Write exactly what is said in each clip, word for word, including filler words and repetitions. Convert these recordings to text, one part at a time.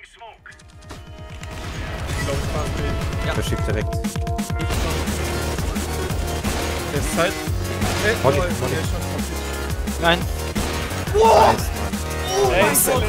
Ich glaube, ich war B. Ja. Verschickt direkt. Der ist Zeit. Ey, Molly, oh, Molly. der ist schon Nein. Wow. nice, oh Ey, mein Gott.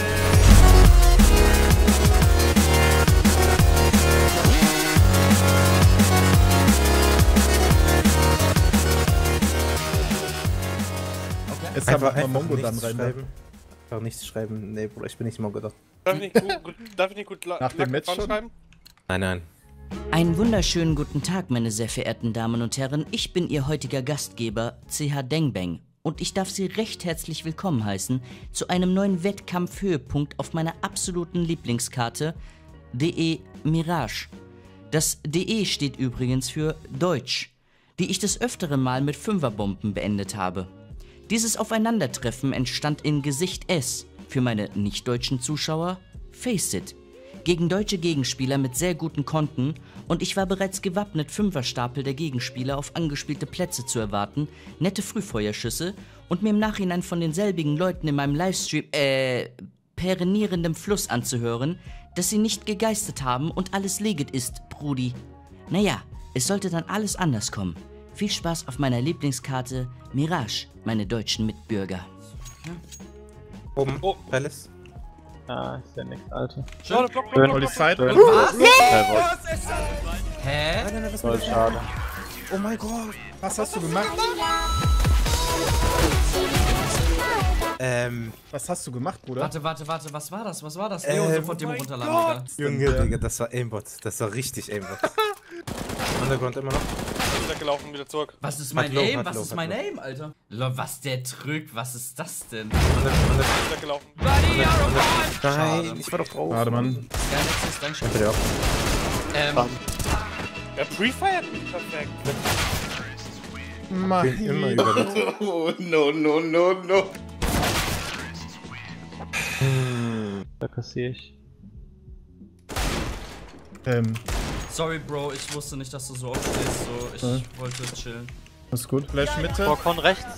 Jetzt haben wir mal Mongo dann rein. Schreiben. Einfach nichts schreiben. Nee, Bruder, ich bin nicht Mongo da. Darf ich nicht gut, gut, darf ich nicht gut Nach dem Match schon? schreiben? Nein, nein. Einen wunderschönen guten Tag, meine sehr verehrten Damen und Herren. Ich bin Ihr heutiger Gastgeber, C H Dengbang. Und ich darf Sie recht herzlich willkommen heißen zu einem neuen Wettkampfhöhepunkt auf meiner absoluten Lieblingskarte, D E Mirage. Das D E steht übrigens für Deutsch, die ich des öfteren Mal mit Fünferbomben beendet habe. Dieses Aufeinandertreffen entstand in Gesicht S, für meine nicht-deutschen Zuschauer, Faceit, gegen deutsche Gegenspieler mit sehr guten Konten, und ich war bereits gewappnet, Fünferstapel der Gegenspieler auf angespielte Plätze zu erwarten, nette Frühfeuerschüsse und mir im Nachhinein von denselbigen Leuten in meinem Livestream, äh, perenierendem Fluss anzuhören, dass sie nicht gegeistet haben und alles legit ist, Brudi. Naja, es sollte dann alles anders kommen. Viel Spaß auf meiner Lieblingskarte Mirage, meine deutschen Mitbürger. Oben, Oh. Palace. Ah, ist ja nix, Alter. Schön. Block, Block, Voll Block, die Block. Zeit. Schön. Was? Hä? Nein, nein, was Voll schade. Oh mein Gott. Was hast du gemacht? Ähm, Was hast du gemacht, Bruder? Warte, warte, warte, was war das? Was war das? Ähm, Leo, sofort Demo runterladen, Alter. Junge, Digga, das war Aimbot. Das war richtig Aimbot. Untergrund immer noch. Wieder gelaufen, wieder zurück. Was ist mein Hat low, Aim? hat Was low, ist hat mein low. Aim, Alter? Lo, was der drückt, was ist das denn? Wieder gelaufen. Nein, ich war doch drauf. Warte, Mann. Ja, letztes, danke schön. Bitte auch. Ähm, Ja, Pre-Fire hat mich perfekt. Mann. Immer über Oh, no, no, no, no. Da kassiere ich. Ähm, sorry, Bro, ich wusste nicht, dass du so aufstehst, so, ich Ja. wollte chillen. ist gut. Flash Mitte. Vorkon rechts.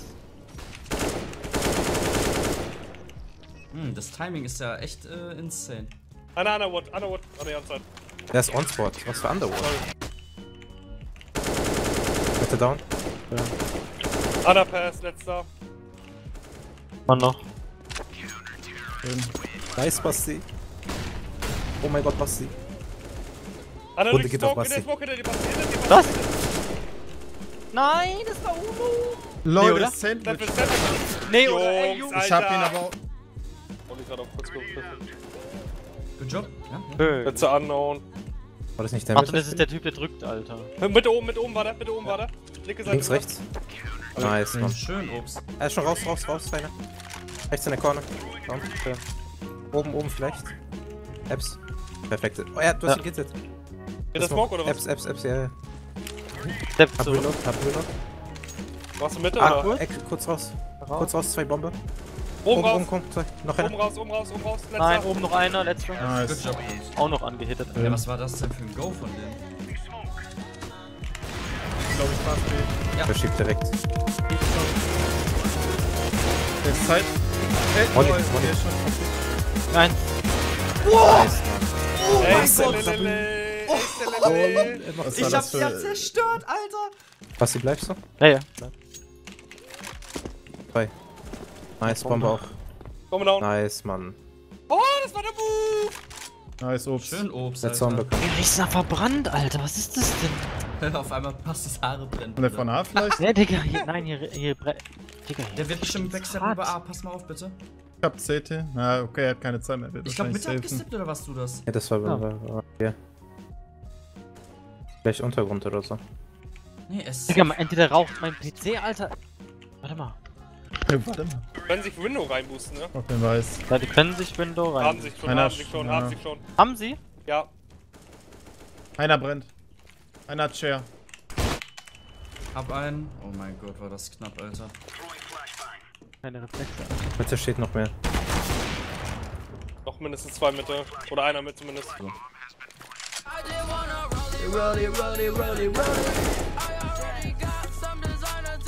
Hm, das Timing ist ja echt äh, insane. Einer, Underwood, Underwood, an der anderen Seite. Der ist On-Spot. Was für Underworld? Bitte down. Underpass, letzter. Mann noch. Nice, Basti. Oh mein Gott, Basti. Under Runde durch geht auf Smoke, in der Basti. Smoke, hinter dir, Basti, hinter dir, Was? Basti. Nein, das war Uno. Lol, oder? das Sandwich. Step, Step. Nee, oder? Ey, Jungs, Jungs. Ich hab ihn Alter. aber auch. Und ich gerade auf kurz gegriffen. Good job. Ja, ja. Höh. Jetzt zu unknown. War das nicht der Ach, Mitte? das ist der Typ, der drückt, Alter. Mit oben, mit oben war der, mit oben war der. Linke Seite. Links, rechts. Nice, Mann. Schön, Obst. Er ist schon raus, raus, raus, Feiner. Rechts in der Corner. Down. Okay. Oben, oben vielleicht. Apps. Perfekt. Oh ja, du hast Ja. ihn gesetzt. In der Smoke oder was? Apps, Apps, Apps, ja, ja. Step Hab zu. Reload, hab Reload. Warst du Mitte Ah, oder? Eck, kurz raus. Kurz raus, zwei Bombe. Oben Oben, raus. oben, komm, zwei. Noch Oben einer. raus, oben raus, oben raus. Letzter. Nein, oben noch einer, letzter. Good Nice. job, Jungs. Auch noch angehittet. Ja, was war das denn für ein Go von denen? Ich glaube, ich war B. Verschickt direkt. Der ist Zeit. Ey, Molly, oh, Molly. der ist schon Nein. Nice, Ey, Gott. selelele, ey, selelele. Mann. Was Ich war hab das sie ja für... zerstört, Alter! Basti, bleibst du? Ja, ja. Zwei. Nice, Bombe auch. Komm down. Nice, Mann. Oh, das war der Move. Nice, Obst. Schön Obst, Letzter Alter. unbekannt. Der riecht nach verbrannt, Alter. Was ist das denn? Auf einmal passt das Haare brennen. Und der von A vielleicht? Ne, Digga, hier, nein, hier, hier, bre Digga, hier. Der wird bestimmt backsteppen über A, pass mal auf, bitte. Ich hab C T. Na, okay, er hat keine Zeit mehr. Wird Ich glaube, wahrscheinlich Mitte hat safen. gestippt, oder warst du das? Ja, das war Ja. war- war- ja. Vielleicht Untergrund oder so. Nee, es Digga, mal, entweder raucht mein P C, Alter. Warte mal. Hey, warte mal. Können sich Window reinboosten, ne? Auf den Weiß. Ja, die können sich Window rein. Haben sich schon, Einer haben sich schon, ja. haben sich schon. Haben sie? Ja. Einer brennt. Einer hat Chair. Hab einen. Oh mein Gott, war das knapp, Alter. Keine Reflexe. Mitte steht noch mehr. Noch mindestens zwei Mitte. Oder einer mit zumindest.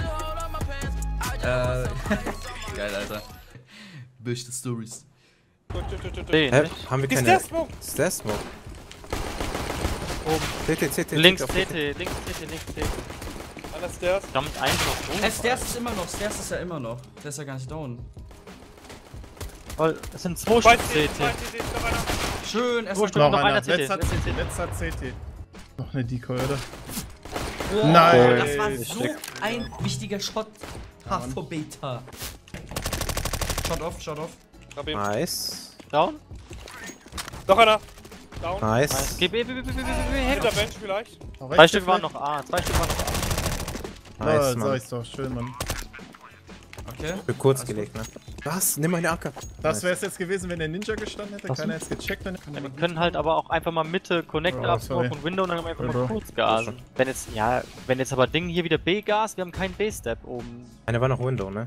Äh, geil, Alter. Böchte Stories. Durch, durch, durch, durch. Den Hä? nicht. Haben wir Die keine... Stairs-Smoke. Stairs-Smoke. Oben. C T, C T. Links auf C T, links C T, links C T. Einer Stairs. Verdammt, einfach so. Äh, Stairs ist immer noch, Stairs ist ja immer noch. Der ist ja gar nicht down. Voll, es sind zwei Zwei Stück C T, C zwei T. C T, noch einer. Schön, erst Wo mal steht Noch noch einer. einer C T. Letzter letzter C T. C T. Letzter C T. Noch eine Decoy, oder? Oh, Nein. das war so Richtig. ein wichtiger Shot. H V Beta. Shot off, shot off. Hab ihn. Nice. Down? Noch einer. Down. Nice. Nice. Geh, B, B, B, B, B, B, B, Hinter B, Bench vielleicht. Zwei Stück waren noch A, zwei Stück waren noch A. Nice, Nice, sag Mann. ich's doch. Schön, Mann. Okay. Für kurz gelegt, ne? Was? Nimm meine Acker. Das wär's jetzt gewesen, wenn der Ninja gestanden hätte. Was? Keiner hätte es gecheckt. Dann Ja, wir können halt aber auch einfach mal Mitte Connector Oh, absmoken sorry. und Window und dann einfach Bro. mal kurz gasen. Wenn jetzt, ja, wenn jetzt aber Ding hier wieder B-Gas, wir haben keinen B-Step oben. Einer war noch Window, ne?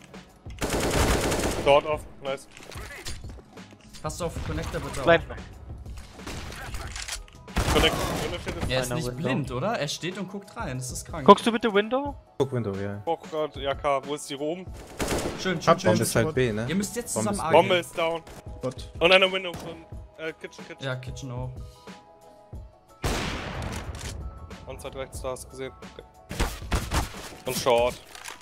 Dort auf. Nice. Passt auf, Connector bitte. Bleibt noch. Connect. Window steht jetzt. Er ist Einer nicht Window. blind, oder? Er steht und guckt rein. Das ist krank. Guckst du bitte Window? Guck Window, ja. Oh Gott, ja klar. Wo ist die oben? Schön, schön, Hab schön. Bombe ist halt B, ne? Ihr müsst jetzt Bombe zusammen ist- A Bombe gehen. ist down. Gott. Und einer Window von äh, Kitchen, Kitchen. Ja, Kitchen auch. Und seit rechts, da hast du gesehen. Und Short.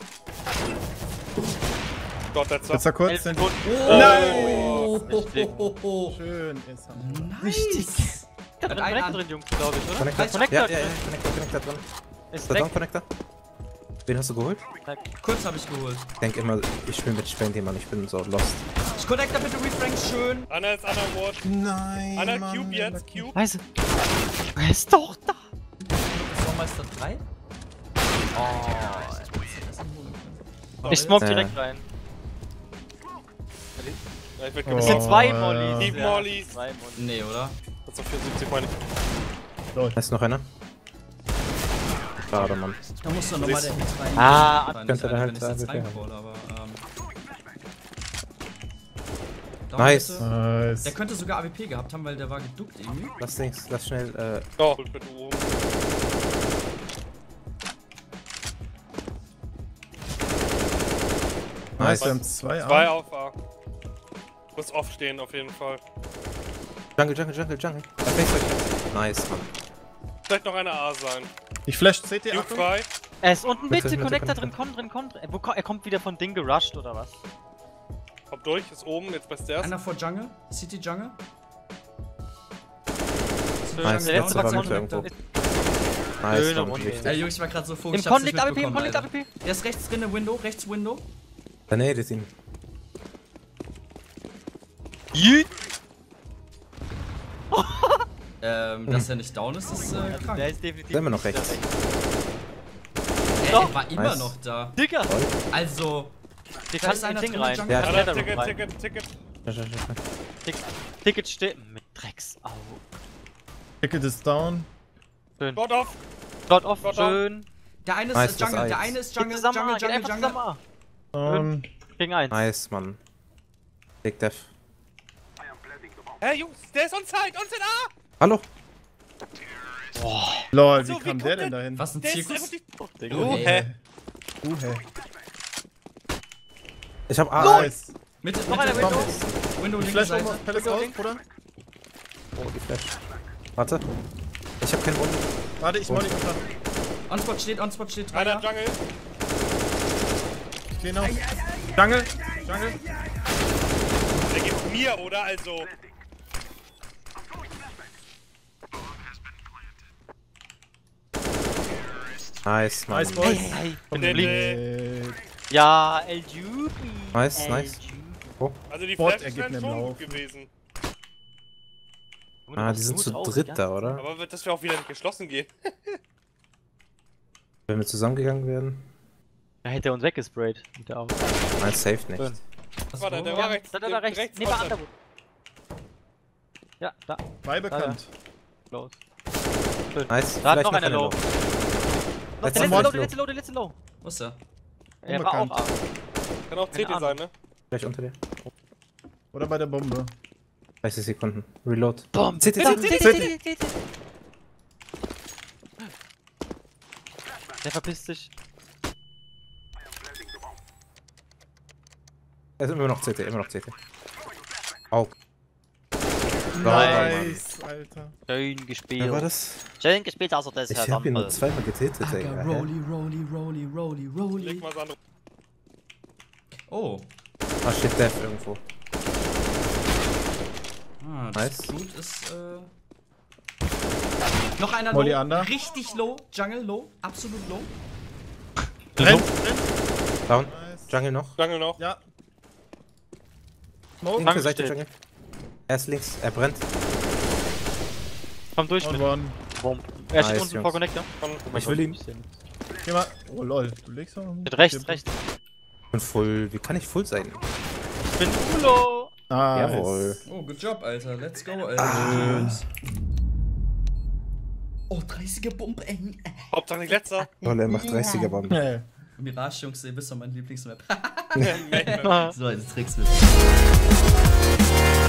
Dort letzter. Letzter kurz. Elf Den Sekunden. Oh, Richtig. ho, ho, ho. Schön ist er. Nice. Da drin, Ein Connector an. drin, Jungs, glaube ich, oder? Connector? Connector Ja, ja, ja. drin. Connector, Connector dran. Ist Ist der weg. Down Connector? Wen hast du geholt? Kurz habe ich geholt. Ich denke immer, ich spiele mit Spendy, Mann. Ich bin so lost. Ich Connector bitte refranks, schön. Einer ist Underwood. Nein. Einer Mann, Cube der jetzt, Cube. Weißt du? Er ist doch da. Saumeister drei. Oh, Ich smoke Ja. direkt rein. Ja, ich werd Oh. Es geblockt. sind zwei ja. Mollys. Sieben ja, Mollys. Zwei Mollys. Nee, oder? Das ist auf vierundsiebzig, meine ich. Lol. Da ist noch einer. Schade, Mann. Da muss doch nochmal der Hit rein. Ah, Nein, könnte nicht der rein, halt wenn ich jetzt sein, reincalle, aber ähm. Down Nice. bitte. Nice. Der könnte sogar A W P gehabt haben, weil der war geduckt irgendwie. Lass Dings, lass schnell, äh, Oh, ich bin oben. Nice, nice. wir haben zwei Zwei A. auf A. Muss off stehen, auf jeden Fall. Jungle, Jungle, Jungle, Jungle. Da face euch. Nice, Mann. Vielleicht noch eine A sein. Ich flash C T, Cube Achtung. frei. er ist unten, Bitte, bitte, bitte, Connector bitte. drin, komm drin, komm drin. Wo ko- Er kommt wieder von Ding gerusht, oder was? Kommt durch, ist oben, jetzt bei Stairs. Einer vor Jungle. City Jungle. Nice, Der letzte letzte war war mit irgendwo. Ist Nice, Schöne Mann. Runde. Richtig. Ey, Jungs, ich war gerade so froh. Im ich hab's Con nicht liegt A W P, im mitbekommen, Con liegt A Alter. W P. Der ist rechts drin, Window, rechts Window. Da näht ihn. Ähm, dass er nicht down ist, ist äh, krank. Der ist definitiv. Sind wir noch nicht rechts? Ey, Doch. er war immer Nice. noch da. Digga, Also, der Da kann ist in einer Ding drin, rein. Jungle. Ja, Der Einer, Kletter Ticket, rein. Ticket, Ticket. Ja, ja, ja. Ticket, Ticket steht mit Drecksau. Ticket ist down. Schön. Dort off. Dort off, Dort down. schön. der eine Nice, ist das Jungle, der Eis. eine ist Geht Jungle, zusammen Jungle, A, geht Jungle, einfach Jungle. zusammen A. Down. Gegen eins. Nice, Mann. Big Death. Hey Jungs, der ist on side, on side A. Hallo? Lol, So, wie wie kam kommt der der- denn dahin? Was ein Der ist Zirkus? einfach die... Oh, Digga. Oh, Ey. hä? Uh, hä. Ich hab A. Nice. Mitte, Noch einer Mitte, Window. Window, linke Flash um Seite. auf Palace raus, Bruder. Oh, die Flash. Warte. Ich hab keinen Wunden. Warte, ich molly unter. Onspot steht, Onspot steht, drei. Einer Jungle. Ich geh noch. Jungle. Jungle. Der gibt mir, oder? Also... Nice, Mann. Nice, Boys. Hey, Den, äh, Äh, ja, El Jubi. Nice, El nice. Jubi. Also die Bot Flash ergibt wären einen schon Lauf. gut gewesen. Junge, du Ah, machst die sind gut zu aus, dritt ja? da, oder? Aber wird das wir auch wieder nicht geschlossen gehen? Wenn wir zusammengegangen wären? Da hätte er uns weggesprayt. Mit der Augen. Nein, safe nicht. Schön. Was war der? Der Ja, war rechts. Da, da, da, der- rechts. rechts Neben on side. Underwood. Ja, da. Bei bekannt. Close. Nice. Da hat Vielleicht noch einer low. Low. Noch Letzter der letzte Mal low, low. der letzte low, der letzte low. Wo ist er? Er war auch Unbekannt. A. Kann auch C T Keine sein, ne? Vielleicht unter dir. Oder bei der Bombe. dreißig Sekunden. Reload. Bomb. C T, Da, C C T, T, C T, C T. Der verpisst sich. Er ist immer noch C T, immer noch C T. Aug. Nice, Alter. Schön gespielt. Wer war das? Schön gespielt, also das Ich Herr hab ihn nur Dampel. zweimal getötet, ey. Aga, Hä? rolly, rolly, rolly, rolly, rolly. Leg mal Sandro. Oh. Ah, steht Death irgendwo. Ah, das Nice. Gut ist, äh... Noch einer Molly low. under. Richtig low. Jungle low. Absolut low. Rennt, rennt. Down. Nice. Jungle noch. Jungle noch. Ja. Smoke. Linke Jungle Seite steht. Jungle. Er ist links, er brennt. Komm durch Und mit. one. Boom. Er steht Nice, unten Jungs. vor Connector. Von Oh mein Ich will Gott, ihn. ich seh ihn. Geh mal. Oh lol, du legst noch. Mit rechts, rechts. Und full. Wie kann ich full sein? Ich bin Ulo. Ah, Jawohl. Oh, good job, Alter. Let's go, Alter. Jungs. Oh, dreißiger Bombe, eng. Hauptsache nicht letzter. Lol, er macht dreißiger Bomben. Nee. Mirage, Jungs, ihr wisst doch, mein Lieblingsmap. Main-Map. So, jetzt Tricks mit.